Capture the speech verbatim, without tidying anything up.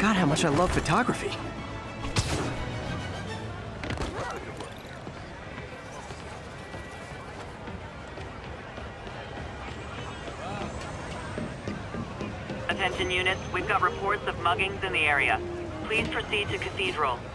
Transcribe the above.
forgot how much I love photography. Attention units, we've got reports of muggings in the area. Please proceed to Cathedral.